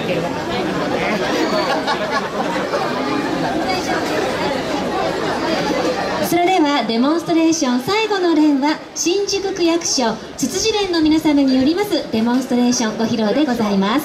それではデモンストレーション最後の連は新宿区役所つつじ連の皆様によりますデモンストレーションご披露でございます。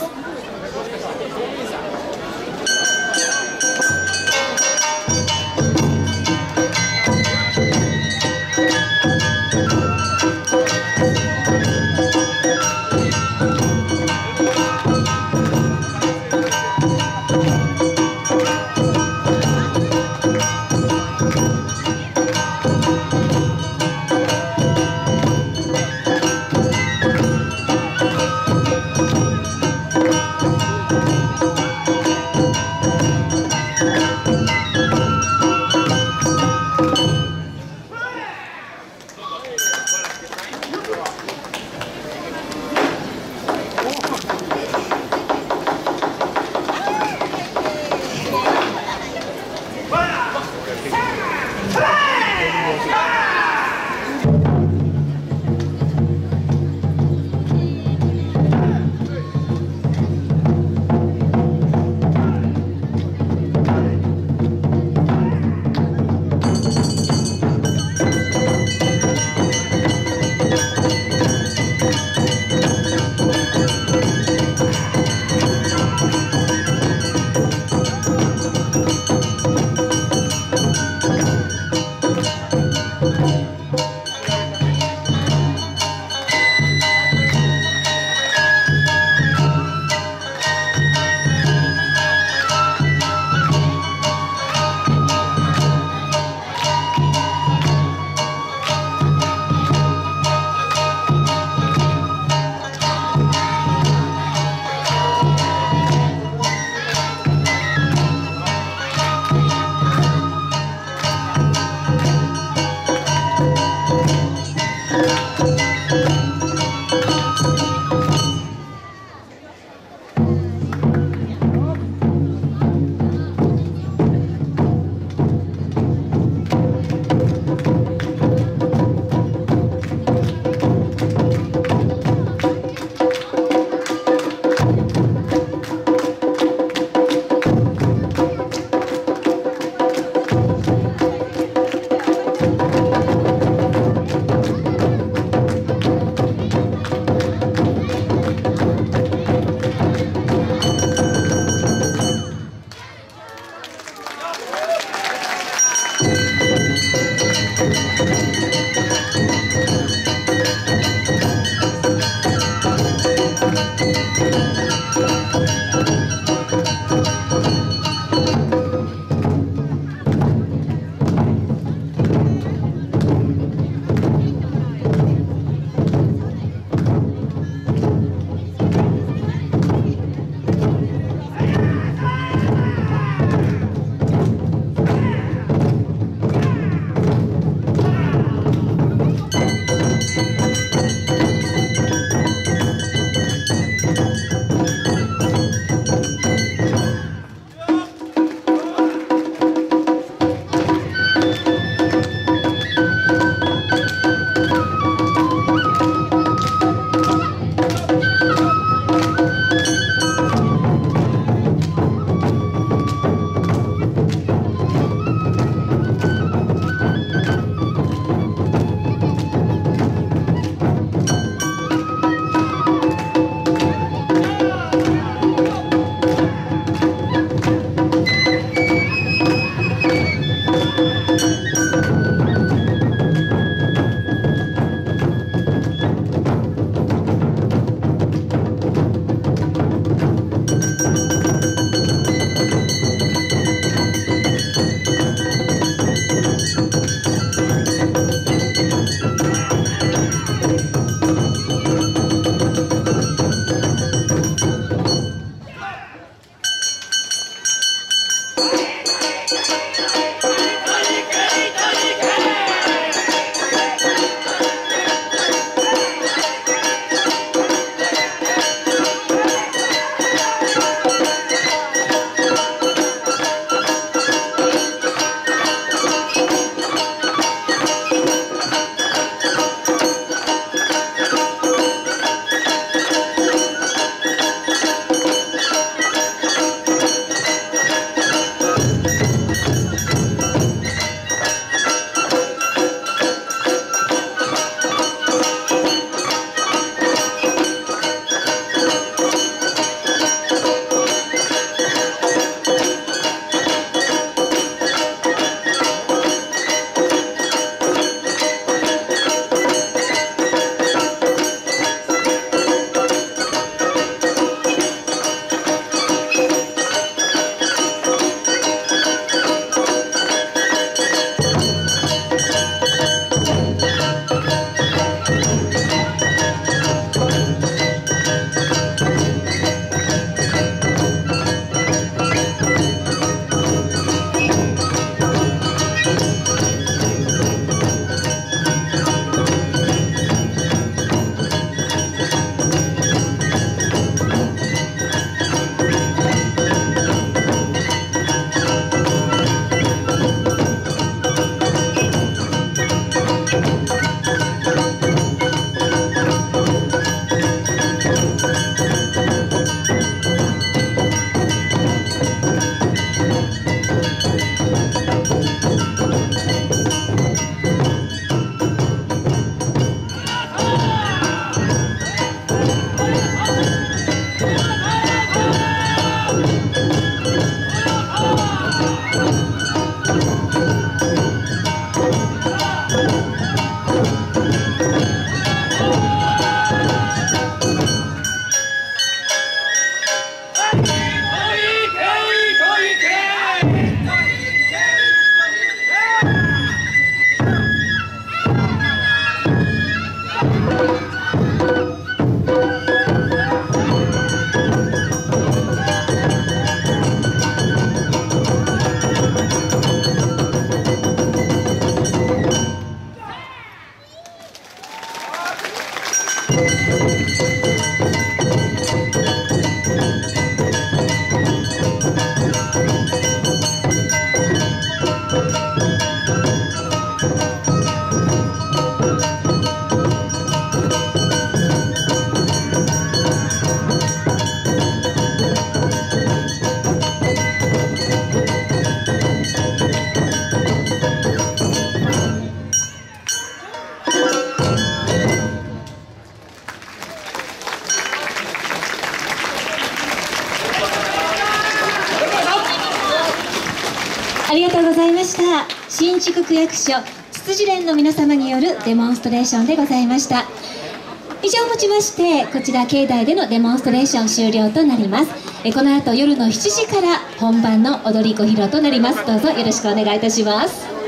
りがとうございました。新宿区役所つつじ連の皆様によるデモンストレーションでございました。以上をもちましてこちら境内でのデモンストレーション終了となります。この後夜の7時から本番の踊りご披露となります。どうぞよろしくお願いいたします。